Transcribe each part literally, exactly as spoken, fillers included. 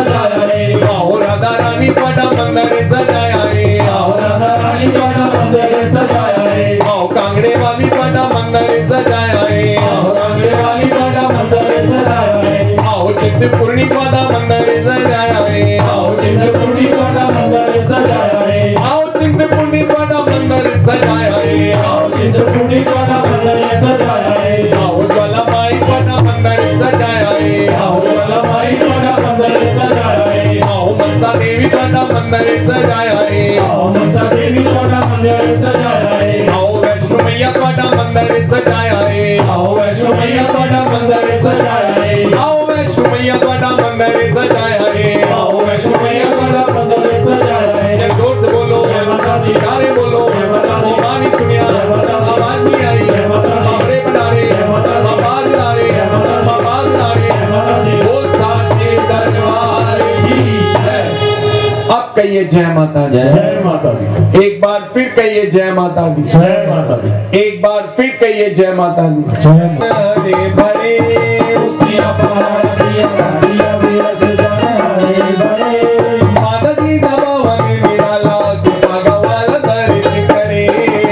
सजाया रे, आओ राधा रानी पाड़ा मंदिर सजाया रे, आओ राधा रानी पाड़ा मंदिर सजाया रे, आओ कांगड़े वाली पाड़ा मंदिर सजाया रे, आओ कांगड़े वाली पाड़ा मंदिर सजाया रे, आओ चिंतपूर्णी पाड़ा मंदिर सजाया रे, आओ चिंतपूर्णी पाड़ा मंदिर सजाया रे, आओ चिंतपूर्णी पाड़ा मंदिर सजाया रे, आओ चिंतपूर्णी पाड़ा मंदिर सजाया रे, आओ ज्वालामाई पाड़ा मंदिर सजाया रे, आओ ज्वालामाई पाड़ा मंदिर सजाया रे, आओ मनसा देवी पाड़ा मंदिर सजाया रे, आओ मनसा देवी पाड़ा मंदिर सजाया रे, आओ वैष्णो मैया पाड़ा मंदिर सजाया रे, आओ वैष्णो मैया पाड़ा मंदिर सजाया रे, आओ वैष्णो मैया पाड़ा मंदिर सजाया रे, आओ वैष्णो मैया पाड़ा मंदिर सजाया रे, जय जोर से बोलो, जय माता दी, सारे बोलो, जय माता दी, आवाज सुनिया, जय माता दी, आवाज नहीं आई, जय माता दी, हमरे बनारे, जय माता दी, आवाज ला रे, जय माता दी, आवाज ला रे, जय माता दी, बोल साचे दरबार की जय। अब कहिए जय माता दी, जय माता दी, एक बार फिर कहिए जय माता दी, जय माता दी, एक बार फिर कहिए जय माता दी। जय हरे भरे उतिया पहाड़ दिया दिया दिया सजाया रे भरे, माता जी का भवन निराला, भगवान दर्श करे,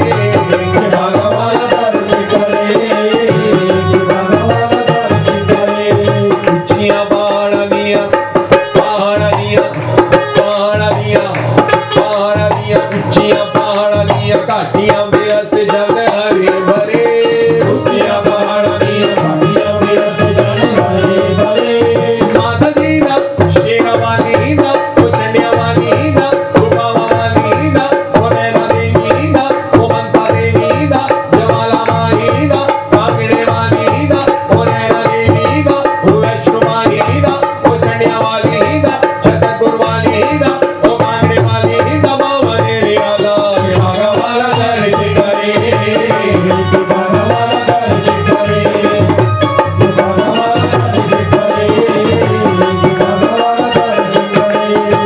भगवान दर्श करे, भगवान दर्श करे, ऊंचियां पहाड़ियां पहाड़ियां पहाड़ियां पहाड़ियां ऊंचियां पहाड़ियां घाटियां बेअस जग हरे भरे, उतिया पहाड़ दिया दिया दिया सजाया रे भरे, माता जी दा शेरा वाली दा चंडिया वाली दा बाबा वाली दा नैना देवी दा मनसा देवी दा ज्वाला माई दा कांगड़े वाली दा नैना देवी दा वैष्णो वाली दा चंडिया वाली दा छतरपुर वाली दा कांगड़े वाली दा भवन निराला, भगवान दर्श करे, भगवान दर्श करे, भगवान दर्श करे, भगवान दर्श करे,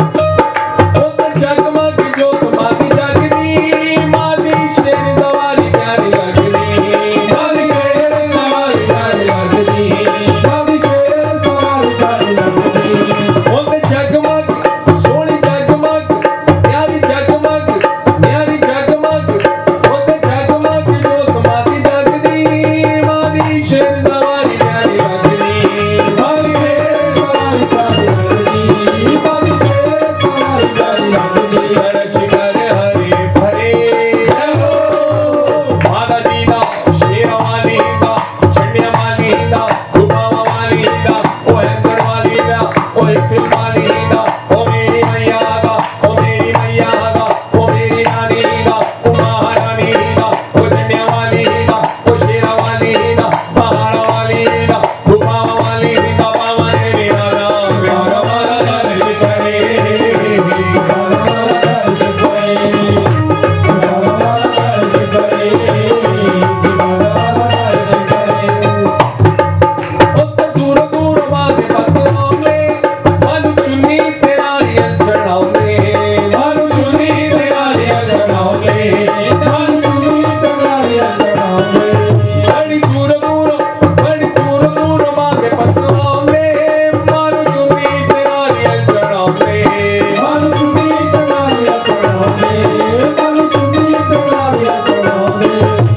उत जगमग जोत माती जगदी, माती शेर सवारी प्यारी लगदी, मादी शेर सवारी प्यारी लगदी, मादी शेर सवारी प्यारी लगदी, उत जगमग सोहनी जगमग प्यारी जगमग प्यारी जगमग, उत जगमग जोत माती जगदी, माती शेर सवारी प्यारी लगदी, मादी शेर सवारी प्यारी लगदी, मादी शेर सवारी प्यारी लगदी, दर्श कर हरे भरे, जय हो माता जी दा शेर वाली दा चंडिया वाली दा बाबा वाली दा ओ हैंकर वाली दा ओ फिल्म वाली दा ओ मेरी मैया दा ओ मेरी मैया दा ओ मेरी रानी दा ओ महारानी दा ओ चंडिया वाली दा ओ शेरा वाली दा पहाड़ वाली दा बाबा वाली दा बाबा ने मेरा नाम भगवान दर्श करे, भगवान दर्श करे, भगवान दर्श करे, भगवान दर्श करे, उत्तर दूर दूर माते पतवाने मानु चुन्नी तेरा रियल चढ़ाउने, मानु चुनी तेरा लिया चढ़ाओगे, मानु चुनी तेरा लिया चढ़ाओगे, बड़ी दूर दूर बड़ी दूर दूर माते पतवाने मानु चुन्नी तेरा रियल चढ़ाउने, मानु चुनी तेरा लिया चढ़ाओगे, मानु चुनी तेरा लिया चढ़ाओगे,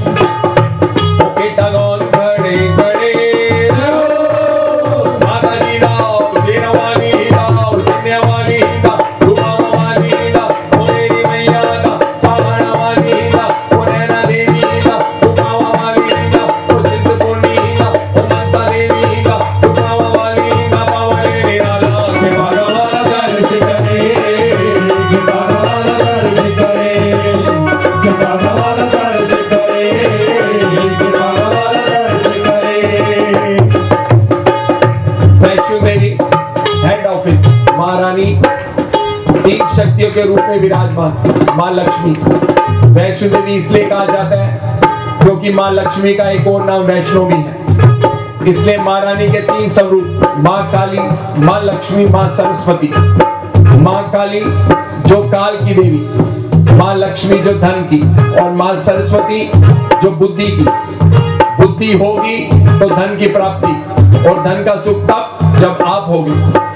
बेटा गौन खड़े खड़े जय हो माता जी दा शेर वाली दा चंडिया वाली दा बाबा वाली दा ओ मेरी मैया दा पहाड़ वाली दा ओ नैना देवी दा बाबा वाली दा ओ चिंतपूर्णी दा ओ मनसा देवी दा बाबा वाली दा बाबा ने मेरा नाम भगवान दर्श करे, भगवान दर्श करे, भगवान दर्श करे, भगवान दर्श करे, वैष्णो देवी हेड ऑफिस महारानी तीन शक्तियों के रूप में विराजमान मां लक्ष्मी। वैष्णो देवी इसलिए कहा जाता है क्योंकि मां लक्ष्मी का एक और नाम वैष्णो भी है, इसलिए महारानी के तीन स्वरूप मां काली, मां लक्ष्मी, मां सरस्वती। मां काली जो काल की देवी, मां लक्ष्मी जो धन की, और मां सरस्वती जो बुद्धि की। बुद्धि होगी तो धन की प्राप्ति, और धन का सुख तब जब आप होगी।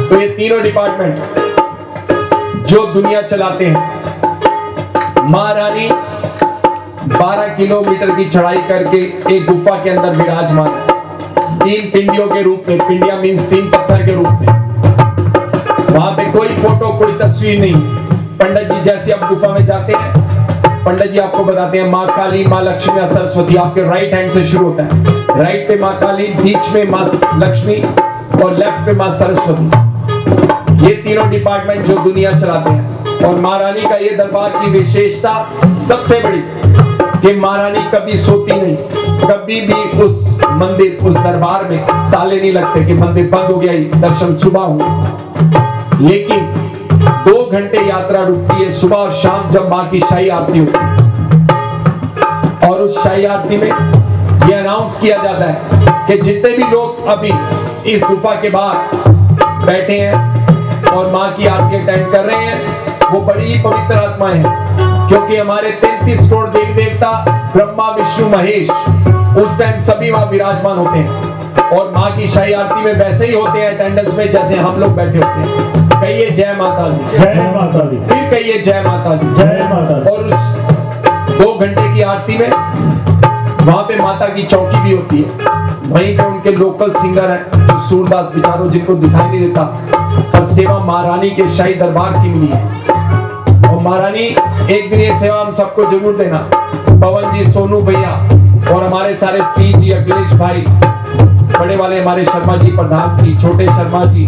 तो ये तीनों डिपार्टमेंट जो दुनिया चलाते हैं, महारानी बारह किलोमीटर की चढ़ाई करके एक गुफा के अंदर विराजमान है, तीन पिंडियों के रूप में। पिंडिया मीन्स तीन पत्थर के रूप में। वहां पे कोई फोटो, कोई तस्वीर नहीं। पंडित जी जैसे आप गुफा में जाते हैं, पंडित जी आपको बताते हैं माँ काली, माँ लक्ष्मी, सरस्वती। आपके राइट हैंड से शुरू होता है। राइट पे माँ काली, बीच में माँ लक्ष्मी और लेफ्ट पे माँ सरस्वती। ये तीनों डिपार्टमेंट जो दुनिया चलाते हैं। और महारानी का ये दरबार की विशेषता सबसे बड़ी कि महारानी कभी सोती नहीं, कभी भी उस मंदिर, उस दरबार में ताले नहीं लगते कि मंदिर बंद हो गया, दर्शन सुबह हो। लेकिन दो घंटे यात्रा रुकती है सुबह और शाम, जब मां की शाही आरती होती है। और उस शाही आरती में यह अनाउंस किया जाता है कि जितने भी लोग अभी इस गुफा के बाहर बैठे हैं और मां की आरती अटेंड कर रहे हैं, वो बड़ी ही पवित्र आत्माएं हैं। क्योंकि हमारे तैंतीस करोड़ देवी देवता ब्रह्मा विष्णु महेश उस टाइम सभी वहां विराजमान होते हैं और मां की शाही आरती में वैसे ही होते हैं अटेंडेंस में जैसे हम लोग बैठे होते हैं। कहिए जय माता दी, जय माता दी, फिर कहिए जय माता दी, जय माता दी। और उस दो घंटे की आरती में वहां पे माता की चौकी भी होती है। वहीं पे उनके लोकल सिंगर हैं जो सूरदास बिचारो, जिनको दिखाई नहीं देता, पर सेवा महारानी के शाही दरबार की मिली है। और महारानी एक दिन ये सेवा हम सबको जरूर देना। पवन जी, सोनू भैया और हमारे सारे स्त्री जी, अखिलेश भाई, बड़े वाले हमारे शर्मा जी, प्रधान जी, छोटे शर्मा जी,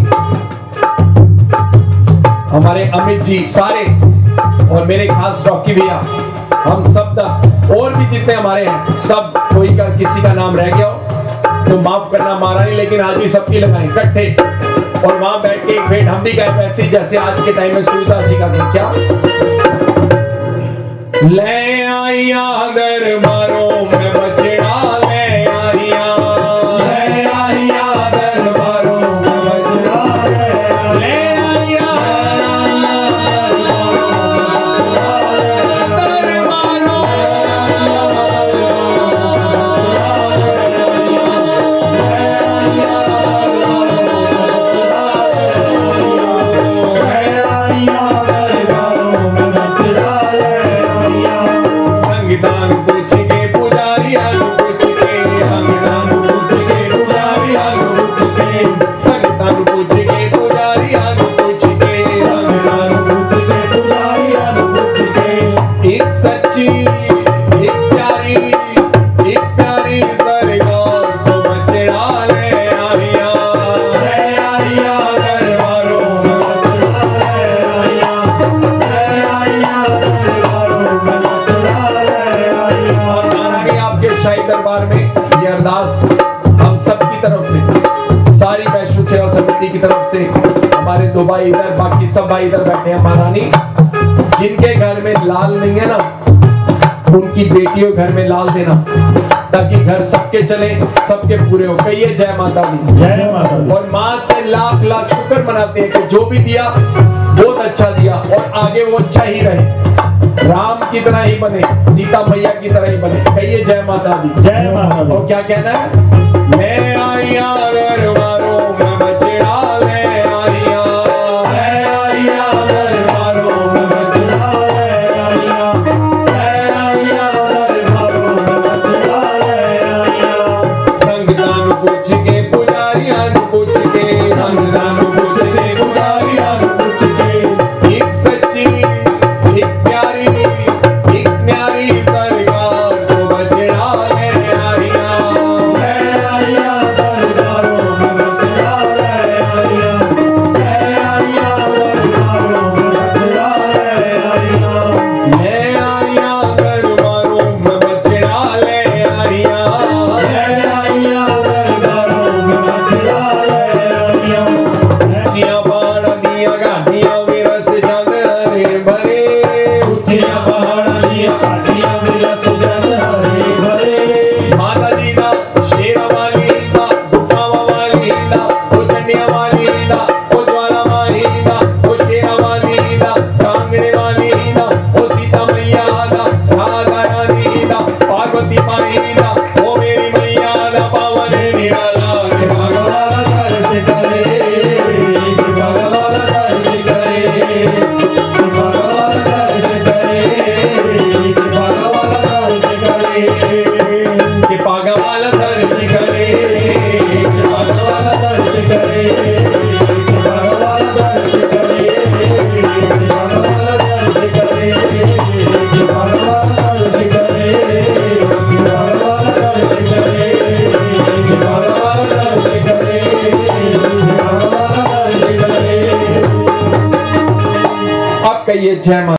हमारे अमित जी, सारे, और मेरे खास डॉक्टर भैया, हम सब तक और भी जितने हमारे हैं, सब कोई का किसी का नाम रह गया हो तो माफ करना महारानी, लेकिन आज भी सबकी लगाएं इकट्ठे और वहां बैठ के एक भेंट हम भी गए वैसे जैसे आज के टाइम में सूरदास जी का क्या ले आइया दरबारों में बचड़ा, ले आइया, ले आइया दरबारों में बचड़ा, ले आइया संगीतान पूछ के पुजारी आलू पूछ के, संगीतान पूछ के पुजारी आलू पूछ के, संगीतान पूछ के पुजारी आलू पूछ के, संगीतान पूछ के पुजारी आलू पूछ के। एक सच्ची, एक प्यारी, एक प्यारी सरकार को बचड़ा ले आइया, ले आइया दरबारों में बचड़ा ले आइया, ले आइया दरबारों में बचड़ा ले आइया। और महारानी आपके शाही दरबार में ये अरदास हम सब की तरफ से, सारी वैष्णो सेवा समिति की तरफ से, हमारे दो भाई इधर, बाकी सब भाई इधर बैठे हैं। महारानी जिनके घर में लाल नहीं है ना, उनकी बेटियों घर में लाल देना, ताकि घर सबके चले, सबके पूरे हो। कहिए जय माता दी, जय माता दी। और माँ से लाख लाख शुक्र मनाते हैं कि जो भी दिया बहुत अच्छा दिया और आगे वो अच्छा ही रहे, राम की तरह ही बने, सीता मैया की तरह ही बने। कहिए जय माता दी, जय माता दी। और क्या कहना है, मैं आइया दरबारों में बचड़ा ले आइया, मैं आइया दरबारों में बचड़ा ले आइया, मैं आइया दरबारों में बचड़ा ले आइया। संगदान पूछ के पुजारी आलू पूछ के, संगदान पूछ के पुजारी आलू पूछ के। एक सच्ची, एक प्यारी, एक न्यारी सरकार को बचड़ा ले आइया, ले आइया दरबारों में बचड़ा ले आइया, ले आइया दरबारों में बचड़ा ले आइया, ले आइया दरबारों में बचड़ा ले आइया, ले आइया दरबारों में बचड़ा ले आइया। ऊंचियां पहाड़ दिया गाठियां विरस चंद हरे भरे, ऊंचियां पहाड़ दिया गाठियां विरस चंद हरे भरे। माता जी दा, शेरा वाली दा, गुफा वाली दा, ओ चंडिया वाली दा, ओ ज्वाला वाली दा, ओ शेरा वाली दा, कांगड़े वाली दा, ओ सीता मैया दा, राधा रानी दा, पार्वती माई दा, ओ मेरी मैया दा, पावन निराला के भगवान दर्श करे, भगवान जय माता।